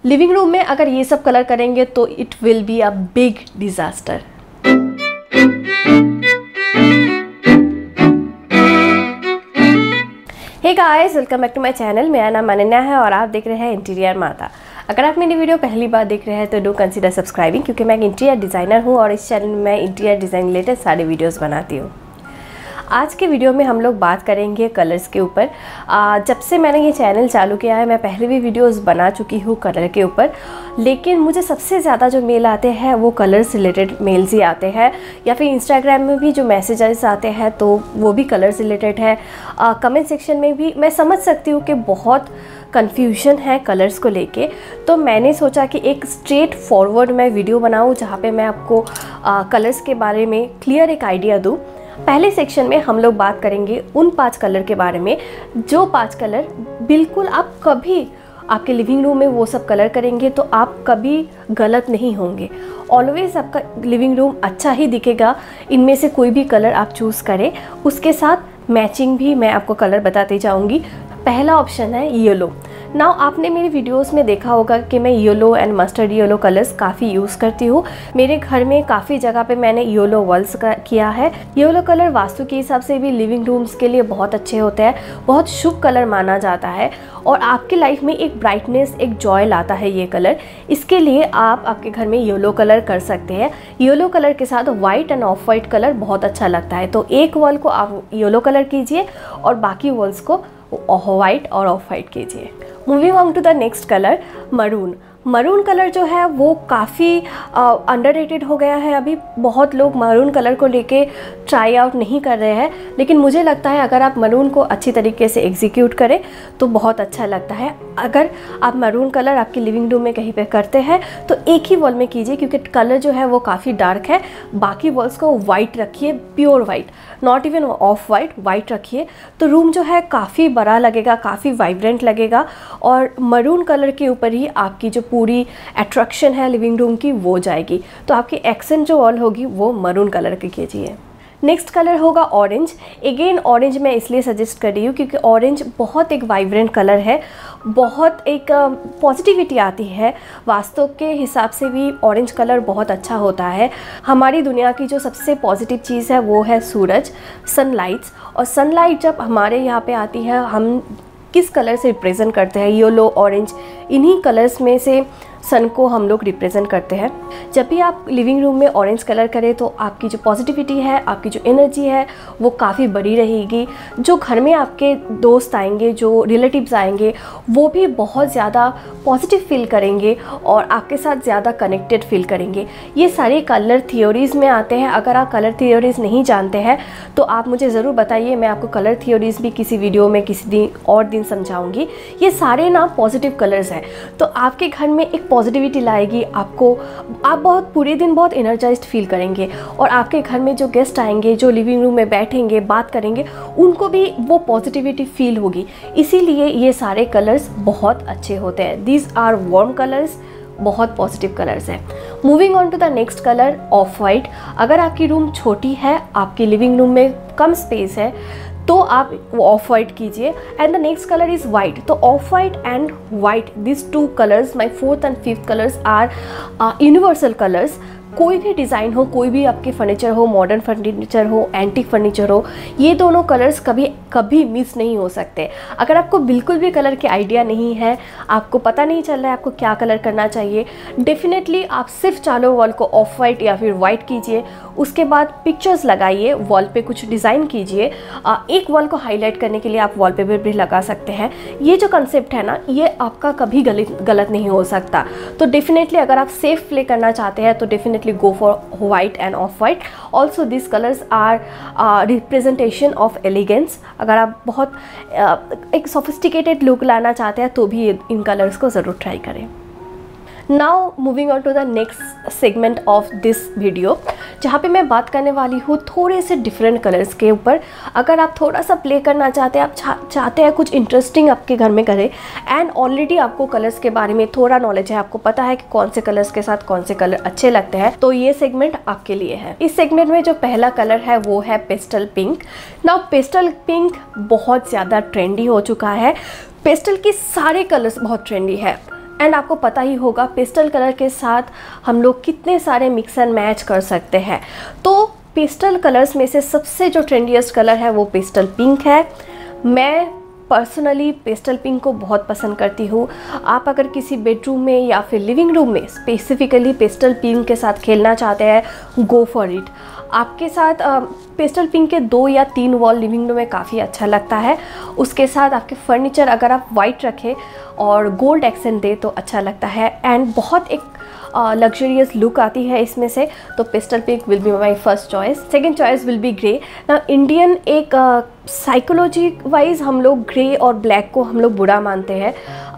Living room में अगर ये सब कलर करेंगे तो it will be a big disaster. Hey guys, welcome back to my channel. मेरा नाम अनन्या है और आप देख रहे हैं इंटीरियर माता। अगर आप मेरी वीडियो पहली बार देख रहे हैं तो डू कंसीडर सब्सक्राइबिंग, क्योंकि मैं एक इंटीरियर डिज़ाइनर हूँ और इस चैनल में मैं इंटीरियर डिज़ाइन रिलेटेड सारे वीडियोस बनाती हूँ। आज के वीडियो में हम लोग बात करेंगे कलर्स के ऊपर। जब से मैंने ये चैनल चालू किया है मैं पहले भी वीडियोस बना चुकी हूँ कलर के ऊपर, लेकिन मुझे सबसे ज़्यादा जो मेल आते हैं वो कलर्स रिलेटेड मेल्स ही आते हैं, या फिर इंस्टाग्राम में भी जो मैसेजेस आते हैं तो वो भी कलर्स रिलेटेड है। कमेंट सेक्शन में भी मैं समझ सकती हूँ कि बहुत कन्फ्यूजन है कलर्स को लेके, तो मैंने सोचा कि एक स्ट्रेट फॉरवर्ड मैं वीडियो बनाऊँ जहाँ पे मैं आपको कलर्स के बारे में क्लियर एक आइडिया दूँ। पहले सेक्शन में हम लोग बात करेंगे उन 5 कलर के बारे में, जो 5 कलर बिल्कुल आप कभी आपके लिविंग रूम में वो सब कलर करेंगे तो आप कभी गलत नहीं होंगे। ऑलवेज आपका लिविंग रूम अच्छा ही दिखेगा। इनमें से कोई भी कलर आप चूज़ करें, उसके साथ मैचिंग भी मैं आपको कलर बताती जाऊंगी। पहला ऑप्शन है येलो। नाउ आपने मेरी वीडियोस में देखा होगा कि मैं yellow and mustard yellow colours काफ़ी यूज़ करती हूँ। मेरे घर में काफ़ी जगह पे मैंने येलो वॉल्स किया है। येलो कलर वास्तु के हिसाब से भी लिविंग रूम्स के लिए बहुत अच्छे होते हैं, बहुत शुभ कलर माना जाता है और आपके लाइफ में एक ब्राइटनेस, एक जॉय लाता है ये कलर। इसके लिए आप आपके घर में येलो कलर कर सकते हैं। येलो कलर के साथ white and off white colour बहुत अच्छा लगता है, तो एक वॉल को आप येलो कलर कीजिए और बाकी वॉल्स को वाइट और ऑफ वाइट कीजिए। Moving on to the next colour, maroon. Maroon colour जो है वो काफ़ी अंडररेटेड हो गया है। अभी बहुत लोग मरून कलर को लेके ट्राई आउट नहीं कर रहे हैं, लेकिन मुझे लगता है अगर आप मरून को अच्छी तरीके से एग्जीक्यूट करें तो बहुत अच्छा लगता है। अगर आप मरून कलर आपकी लिविंग रूम में कहीं पे करते हैं तो एक ही वॉल में कीजिए, क्योंकि कलर जो है वो काफ़ी डार्क है। बाकी वॉल्स को वाइट रखिए, pure white, not even off white, white रखिए, तो रूम जो है काफ़ी बड़ा लगेगा, काफ़ी वाइब्रेंट लगेगा और मरून कलर के ऊपर ही आपकी जो पूरी अट्रैक्शन है लिविंग रूम की वो जाएगी। तो आपकी एक्सेंट जो वॉल होगी वो मरून कलर की कीजिए। नेक्स्ट कलर होगा ऑरेंज। अगेन ऑरेंज मैं इसलिए सजेस्ट कर रही हूँ क्योंकि ऑरेंज बहुत एक वाइब्रेंट कलर है, बहुत एक पॉजिटिविटी आती है। वास्तु के हिसाब से भी ऑरेंज कलर बहुत अच्छा होता है। हमारी दुनिया की जो सबसे पॉजिटिव चीज़ है वो है सूरज, सनलाइट्स, और सनलाइट जब हमारे यहाँ पे आती है हम किस कलर से रिप्रेजेंट करते हैं, येलो, ऑरेंज, इन्हीं कलर्स में से सन को हम लोग रिप्रेजेंट करते हैं। जब भी आप लिविंग रूम में ऑरेंज कलर करें तो आपकी जो पॉजिटिविटी है, आपकी जो एनर्जी है वो काफ़ी बड़ी रहेगी। जो घर में आपके दोस्त आएंगे, जो रिलेटिव्स आएंगे, वो भी बहुत ज़्यादा पॉजिटिव फील करेंगे और आपके साथ ज़्यादा कनेक्टेड फील करेंगे। ये सारे कलर थियोरीज़ में आते हैं। अगर आप कलर थियोरीज़ नहीं जानते हैं तो आप मुझे ज़रूर बताइए, मैं आपको कलर थियोरीज़ भी किसी वीडियो में किसी दिन समझाऊँगी। ये सारे ना पॉजिटिव कलर्स हैं, तो आपके घर में एक पॉजिटिविटी लाएगी आपको। आप बहुत पूरे दिन बहुत एनर्जाइज्ड फील करेंगे और आपके घर में जो गेस्ट आएंगे, जो लिविंग रूम में बैठेंगे, बात करेंगे, उनको भी वो पॉजिटिविटी फील होगी। इसीलिए ये सारे कलर्स बहुत अच्छे होते हैं। दीज आर वार्म कलर्स, बहुत पॉजिटिव कलर्स हैं। Moving on to the next colour, off white. अगर आपकी रूम छोटी है, आपकी लिविंग रूम में कम स्पेस है, तो आप ऑफ वाइट कीजिए। And the next colour is white. तो off white and white, this 2 colours, my 4th and 5th colours are universal colours. कोई भी डिज़ाइन हो, कोई भी आपके फर्नीचर हो, मॉडर्न फर्नीचर हो, एंटीक फर्नीचर हो, ये दोनों कलर्स कभी मिस नहीं हो सकते। अगर आपको बिल्कुल भी कलर के आइडिया नहीं है, आपको पता नहीं चल रहा है आपको क्या कलर करना चाहिए, डेफिनेटली आप सिर्फ चारों वॉल को ऑफ वाइट या फिर वाइट कीजिए। उसके बाद पिक्चर्स लगाइए, वॉल पे कुछ डिज़ाइन कीजिए। एक वॉल को हाईलाइट करने के लिए आप वॉलपेपर भी लगा सकते हैं। ये जो कंसेप्ट है ना, ये आपका कभी गलत नहीं हो सकता। तो डेफिनेटली अगर आप सेफ प्ले करना चाहते हैं तो definitely go for white and off white. Also these colors are representation of elegance. अगर आप बहुत एक sophisticated look लाना चाहते हैं तो भी इन कलर्स को ज़रूर ट्राई करें। Now moving on to the next segment of this video, जहाँ पे मैं बात करने वाली हूँ थोड़े से डिफरेंट कलर्स के ऊपर। अगर आप थोड़ा सा प्ले करना चाहते हैं, आप चाहते हैं कुछ इंटरेस्टिंग आपके घर में करें, एंड ऑलरेडी आपको कलर्स के बारे में थोड़ा नॉलेज है, आपको पता है कि कौन से कलर्स के साथ कौन से कलर अच्छे लगते हैं, तो ये सेगमेंट आपके लिए है। इस सेगमेंट में जो पहला कलर है वो है pastel pink. Now pastel pink बहुत ज़्यादा ट्रेंडी हो चुका है। पेस्टल के सारे कलर्स बहुत ट्रेंडी है। एंड आपको पता ही होगा पेस्टल कलर के साथ हम लोग कितने सारे मिक्स एंड मैच कर सकते हैं। तो पेस्टल कलर्स में से सबसे जो ट्रेंडियस्ट कलर है वो पेस्टल पिंक है। मैं पर्सनली पेस्टल पिंक को बहुत पसंद करती हूँ। आप अगर किसी बेडरूम में या फिर लिविंग रूम में स्पेसिफिकली पेस्टल पिंक के साथ खेलना चाहते हैं, गो फॉर इट। आपके साथ पेस्टल पिंक के 2 या 3 वॉल लिविंग रूम में काफ़ी अच्छा लगता है। उसके साथ आपके फर्नीचर अगर आप वाइट रखें और गोल्ड एक्सेंट दे तो अच्छा लगता है एंड बहुत एक लग्जरियस लुक आती है इसमें से। तो pastel pink will be my first choice. Second choice will be grey. ना इंडियन एक साइकोलॉजी वाइज हम लोग ग्रे और ब्लैक को हम लोग बुरा मानते हैं।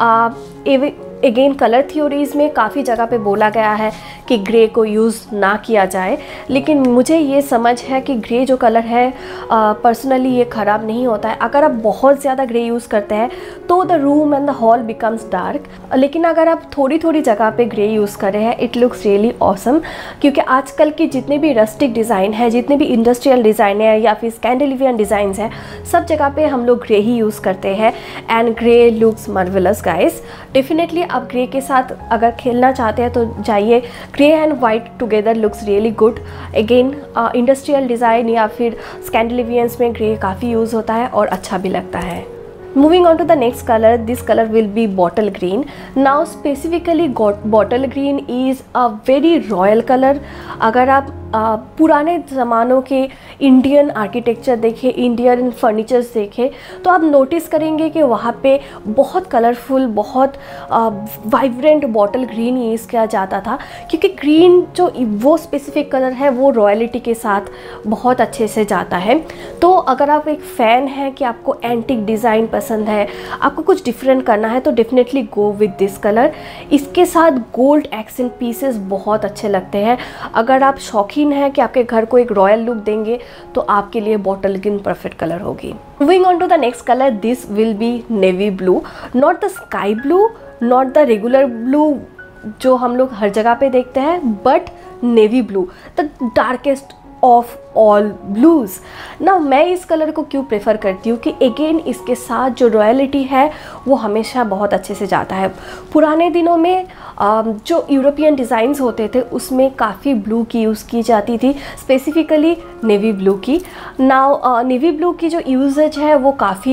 अगेन कलर थ्योरीज़ में काफ़ी जगह पे बोला गया है कि ग्रे को यूज़ ना किया जाए, लेकिन मुझे ये समझ है कि ग्रे जो कलर है पर्सनली ये ख़राब नहीं होता है। अगर आप बहुत ज़्यादा ग्रे यूज़ करते हैं तो the room and the hall becomes dark, लेकिन अगर आप थोड़ी थोड़ी जगह पे ग्रे यूज़ कर रहे हैं इट लुक्स रियली ऑसम। क्योंकि आजकल की जितने भी रस्टिक डिज़ाइन है, जितने भी इंडस्ट्रियल डिज़ाइन है या फिर स्कैंडिनेवियन डिज़ाइंस हैं, सब जगह पे हम लोग ग्रे ही यूज़ करते हैं and grey looks marvellous guys. Definitely आप ग्रे के साथ अगर खेलना चाहते हैं तो जाइए। Grey and white together looks really good. Again industrial design या फिर स्कैंडिनेवियंस में ग्रे काफ़ी यूज़ होता है और अच्छा भी लगता है। Moving on to the next color, this color will be bottle green. Now specifically bottle green is a very royal color. अगर आप पुराने ज़मानों के इंडियन आर्किटेक्चर देखें, इंडियन फर्नीचर्स देखें, तो आप नोटिस करेंगे कि वहाँ पे बहुत कलरफुल, बहुत वाइब्रेंट बॉटल ग्रीन यूज़ किया जाता था। क्योंकि ग्रीन जो वो स्पेसिफिक कलर है वो रॉयलिटी के साथ बहुत अच्छे से जाता है। तो अगर आप एक फ़ैन हैं कि आपको एंटिक डिज़ाइन पसंद है, आपको कुछ डिफरेंट करना है, तो definitely go with this colour. इसके साथ गोल्ड एक्सेंट पीसेस बहुत अच्छे लगते हैं। अगर आप शौकीन है कि आपके घर को एक रॉयल लुक देंगे तो आपके लिए बॉटल ग्रीन परफेक्ट कलर होगी। Moving on to the next colour, this will be navy blue. Not the sky blue, not the regular blue जो हम लोग हर जगह पे देखते हैं, but navy blue, the darkest of all blues ना। मैं इस कलर को क्यों प्रेफर करती हूँ कि अगेन इसके साथ जो रॉयलिटी है वो हमेशा बहुत अच्छे से जाता है। पुराने दिनों में जो यूरोपियन डिज़ाइंस होते थे उसमें काफ़ी ब्लू की यूज़ की जाती थी, स्पेसिफिकली नेवी ब्लू की। नाउ नेवी ब्लू की जो यूजेज है वो काफ़ी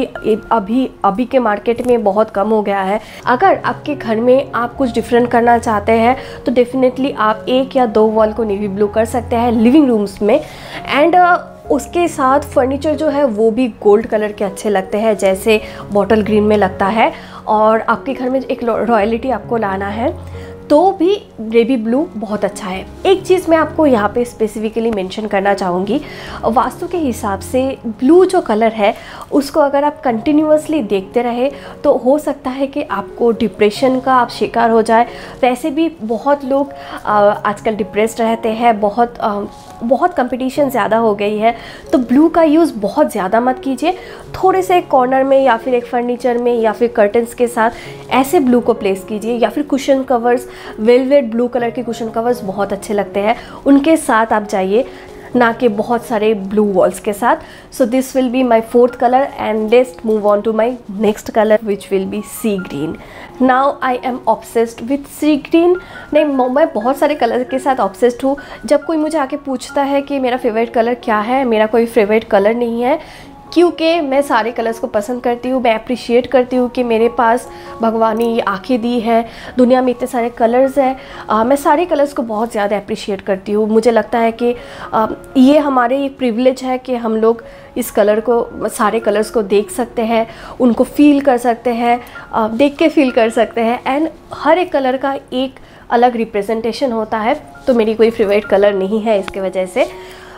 अभी के मार्केट में बहुत कम हो गया है। अगर आपके घर में आप कुछ डिफरेंट करना चाहते हैं तो डेफिनेटली आप 1 या 2 वॉल को नेवी ब्लू कर सकते हैं लिविंग रूम्स में। एंड उसके साथ फर्नीचर जो है वो भी गोल्ड कलर के अच्छे लगते हैं जैसे बॉटल ग्रीन में लगता है। और आपके घर में एक रॉयलिटी आपको लाना है तो भी नेवी ब्लू बहुत अच्छा है। एक चीज़ मैं आपको यहाँ पे स्पेसिफिकली मेंशन करना चाहूँगी, वास्तु के हिसाब से ब्लू जो कलर है उसको अगर आप कंटिन्यूअसली देखते रहे तो हो सकता है कि आपको डिप्रेशन का आप शिकार हो जाए। वैसे भी बहुत लोग आजकल डिप्रेस्ड रहते हैं, बहुत कंपटीशन ज़्यादा हो गई है, तो ब्लू का यूज़ बहुत ज़्यादा मत कीजिए। थोड़े से कॉर्नर में या फिर एक फर्नीचर में या फिर कर्टन्स के साथ ऐसे ब्लू को प्लेस कीजिए, या फिर cushion covers, velvet blue colour के कुशन कवर्स बहुत अच्छे लगते हैं, उनके साथ आप जाइए, ना कि बहुत सारे ब्लू वॉल्स के साथ। So this will be my 4th colour and let's move on to my next colour which will be sea green. Now I am obsessed with sea green. नहीं, मैं बहुत सारे कलर के साथ ऑब्सेस्ड हूँ। जब कोई मुझे आके पूछता है कि मेरा फेवरेट कलर क्या है, मेरा कोई फेवरेट कलर नहीं है, क्योंकि मैं सारे कलर्स को पसंद करती हूँ। मैं अप्रिशिएट करती हूँ कि मेरे पास भगवान ने ये आँखें दी है, दुनिया में इतने सारे कलर्स हैं। मैं सारे कलर्स को बहुत ज़्यादा अप्रिशिएट करती हूँ। मुझे लगता है कि ये हमारे एक प्रिविलेज है कि हम लोग इस कलर को, सारे कलर्स को देख सकते हैं, उनको फील कर सकते हैं, देख के फील कर सकते हैं। एंड हर एक कलर का एक अलग रिप्रेजेंटेशन होता है, तो मेरी कोई फेवरेट कलर नहीं है इसके वजह से।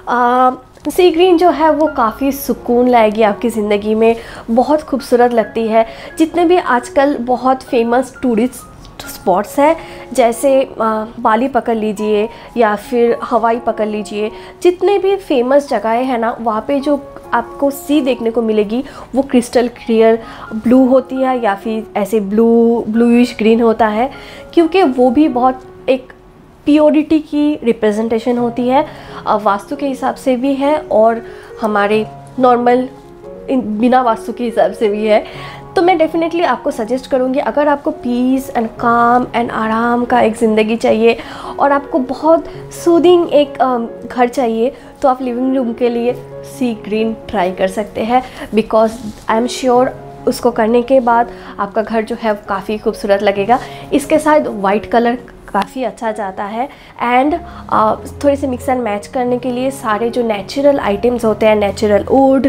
सी ग्रीन जो है वो काफ़ी सुकून लाएगी आपकी ज़िंदगी में, बहुत खूबसूरत लगती है। जितने भी आजकल बहुत फेमस टूरिस्ट स्पॉट्स हैं, जैसे बाली पकड़ लीजिए या फिर हवाई पकड़ लीजिए, जितने भी फेमस जगहें हैं ना, वहाँ पे जो आपको सी देखने को मिलेगी वो क्रिस्टल क्लियर ब्लू होती है या फिर ऐसे ब्लूइश ग्रीन होता है, क्योंकि वो भी बहुत एक प्योरिटी की रिप्रेजेंटेशन होती है, वास्तु के हिसाब से भी है और हमारे नॉर्मल बिना वास्तु के हिसाब से भी है। तो मैं डेफिनेटली आपको सजेस्ट करूँगी, अगर आपको पीस एंड काम एंड आराम का एक ज़िंदगी चाहिए और आपको बहुत सूदिंग एक घर चाहिए, तो आप लिविंग रूम के लिए सी ग्रीन ट्राई कर सकते हैं। बिकॉज आई एम श्योर उसको करने के बाद आपका घर जो है काफ़ी खूबसूरत लगेगा। इसके साथ वाइट कलर काफ़ी अच्छा जाता है एंड थोड़े से मिक्स एंड मैच करने के लिए सारे जो नेचुरल आइटम्स होते हैं, नेचुरल वुड,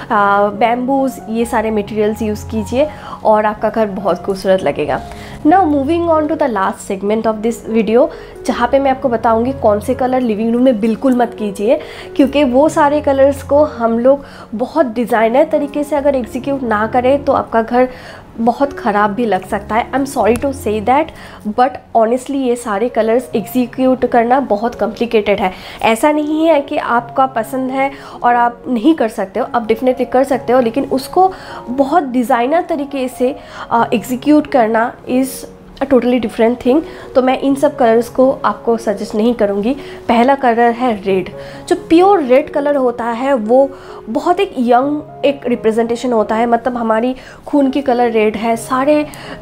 बैम्बूज, ये सारे मटेरियल्स यूज़ कीजिए और आपका घर बहुत खूबसूरत लगेगा। Now moving on to the last segment of this video, जहाँ पे मैं आपको बताऊंगी कौन से कलर लिविंग रूम में बिल्कुल मत कीजिए, क्योंकि वो सारे कलर्स को हम लोग बहुत डिज़ाइनर तरीके से अगर एग्जीक्यूट ना करें तो आपका घर बहुत ख़राब भी लग सकता है। I am sorry to say that, but honestly ये सारे कलर्स एग्जीक्यूट करना बहुत कॉम्प्लिकेटेड है। ऐसा नहीं है कि आपका पसंद है और आप नहीं कर सकते हो, आप डेफिनेटली कर सकते हो, लेकिन उसको बहुत डिज़ाइनर तरीके से एग्जीक्यूट करना is a totally different thing. तो मैं इन सब कलर्स को आपको सजेस्ट नहीं करूँगी। पहला कलर है रेड। जो प्योर रेड कलर होता है वो बहुत एक यंग एक रिप्रेजेंटेशन होता है, मतलब हमारी खून की कलर रेड है, सारे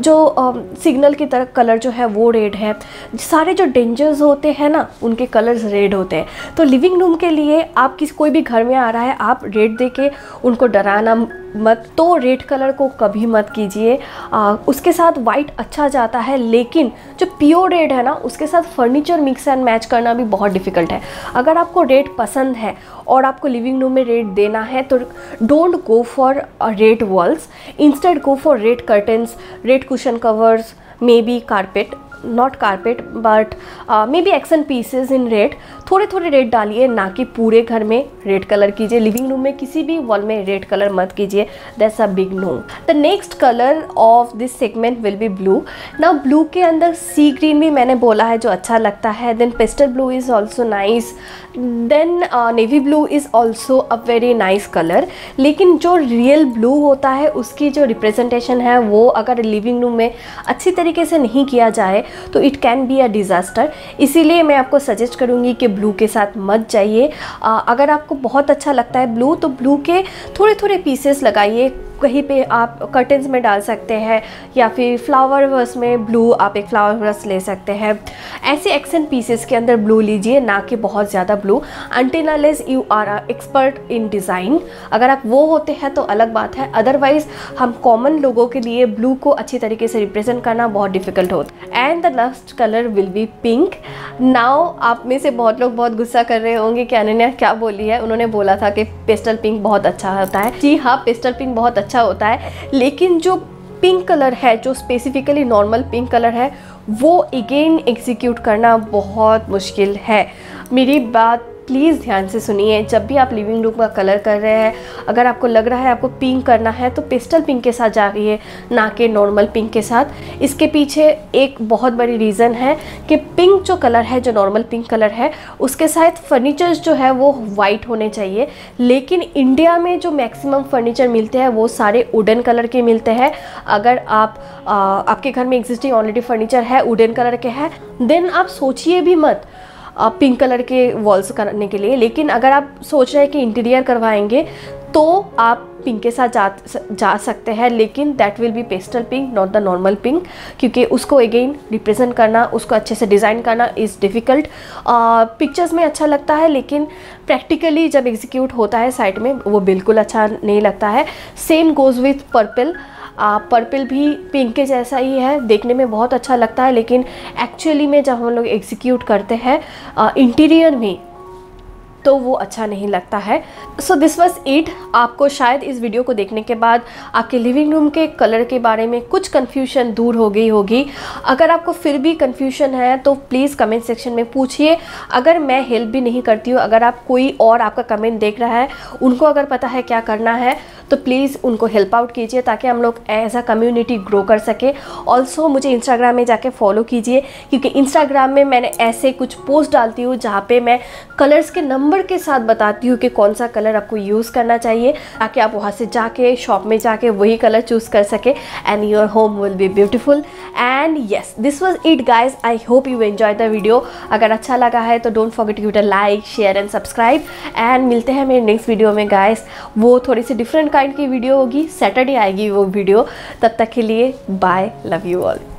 जो सिग्नल की तरह कलर जो है वो रेड है, सारे जो डेंजर्स होते हैं ना उनके कलर्स रेड होते हैं। तो लिविंग रूम के लिए आप कोई भी घर में आ रहा है, आप रेड दे के उनको डराना मत, तो रेड कलर को कभी मत कीजिए। उसके साथ वाइट अच्छा जाता है, लेकिन जो प्योर रेड है ना उसके साथ फर्नीचर मिक्स एंड मैच करना भी बहुत डिफ़िकल्ट है। अगर आपको रेड पसंद है और आपको लिविंग रूम में रेड देना है तो don't go for red walls, instead go for red curtains, red cushion covers, maybe carpet, not carpet but maybe accent pieces in red. थोड़े थोड़े रेड डालिए, ना कि पूरे घर में रेड कलर कीजिए। लिविंग रूम में किसी भी वॉल में रेड कलर मत कीजिए, that's a big no. The next colour of this segment will be blue. Now blue के अंदर सी ग्रीन भी मैंने बोला है जो अच्छा लगता है, then pastel blue is also nice, then navy blue is also a very nice colour. लेकिन जो रियल ब्लू होता है उसकी जो रिप्रेजेंटेशन है वो अगर लिविंग रूम में अच्छी तरीके से नहीं किया जाए तो it can be a disaster. इसीलिए मैं आपको सजेस्ट करूँगी कि ब्लू के साथ मत जाइए। अगर आपको बहुत अच्छा लगता है ब्लू तो ब्लू के थोड़े थोड़े पीसेस लगाइए, कहीं पे आप कर्टन्स में डाल सकते हैं या फिर फ्लावर वस में ब्लू आप एक फ्लावर वस ले सकते हैं। ऐसे एक्सेंट पीसेस के अंदर ब्लू लीजिए, ना कि बहुत ज़्यादा blue, until unless you are a expert in design. अगर आप वो होते हैं तो अलग बात है, अदरवाइज हम कॉमन लोगों के लिए ब्लू को अच्छी तरीके से रिप्रेजेंट करना बहुत डिफिकल्ट होता है। And the last colour will be pink. Now आप में से बहुत लोग बहुत गुस्सा कर रहे होंगे कि अनन्या क्या बोली है, उन्होंने बोला था कि पेस्टल पिंक बहुत अच्छा होता है। जी हाँ, पेस्टल पिंक बहुत अच्छा होता है, लेकिन जो पिंक कलर है, जो स्पेसिफिकली नॉर्मल पिंक कलर है, वो अगेन एग्जीक्यूट करना बहुत मुश्किल है। मेरी बात प्लीज़ ध्यान से सुनिए। जब भी आप लिविंग रूम का कलर कर रहे हैं, अगर आपको लग रहा है आपको पिंक करना है तो पेस्टल पिंक के साथ जाइए, ना कि नॉर्मल पिंक के साथ। इसके पीछे एक बहुत बड़ी रीज़न है कि पिंक जो कलर है, जो नॉर्मल पिंक कलर है, उसके साथ फर्नीचर्स जो है वो वाइट होने चाहिए। लेकिन इंडिया में जो मैक्सिमम फर्नीचर मिलते हैं वो सारे वुडन कलर के मिलते हैं। अगर आपके घर में एग्जिस्टिंग ऑलरेडी फर्नीचर है, वुडन कलर के है, देन आप सोचिए भी मत पिंक कलर के वॉल्स करने के लिए। लेकिन अगर आप सोच रहे हैं कि इंटीरियर करवाएंगे तो आप पिंक के साथ जा सकते हैं, लेकिन that will be pastel pink, not the normal pink, क्योंकि उसको अगेन रिप्रेजेंट करना, उसको अच्छे से डिज़ाइन करना इज़ डिफ़िकल्ट। पिक्चर्स में अच्छा लगता है लेकिन प्रैक्टिकली जब एग्जीक्यूट होता है साइट में वो बिल्कुल अच्छा नहीं लगता है। Same goes with purple. Purple भी पिंक के जैसा ही है, देखने में बहुत अच्छा लगता है, लेकिन एक्चुअली में जब हम लोग एग्जीक्यूट करते हैं इंटीरियर में तो वो अच्छा नहीं लगता है। So this was it. आपको शायद इस वीडियो को देखने के बाद आपके लिविंग रूम के कलर के बारे में कुछ कन्फ्यूजन दूर हो गई होगी। अगर आपको फिर भी कन्फ्यूजन है तो प्लीज़ कमेंट सेक्शन में पूछिए। अगर मैं हेल्प भी नहीं करती हूँ, अगर आप कोई और आपका कमेंट देख रहा है, उनको अगर पता है क्या करना है तो प्लीज़ उनको हेल्प आउट कीजिए ताकि हम लोग एज अ कम्युनिटी ग्रो कर सके। ऑल्सो मुझे इंस्टाग्राम में जाके फॉलो कीजिए, क्योंकि इंस्टाग्राम में मैंने ऐसे कुछ पोस्ट डालती हूँ जहाँ पे मैं कलर्स के नंबर के साथ बताती हूँ कि कौन सा कलर आपको यूज़ करना चाहिए, ताकि आप वहाँ से जाके शॉप में जाके वही कलर चूज़ कर सके and your home will be beautiful. And yes, this was it guys. I hope you enjoy the video. अगर अच्छा लगा है तो don't forget to like, share and subscribe. And मिलते हैं मेरे नेक्स्ट वीडियो में गाइज। वो थोड़ी सी डिफरेंट काइंड की वीडियो होगी, सैटरडे आएगी वो वीडियो। तब तक के लिए बाय, लव यू ऑल।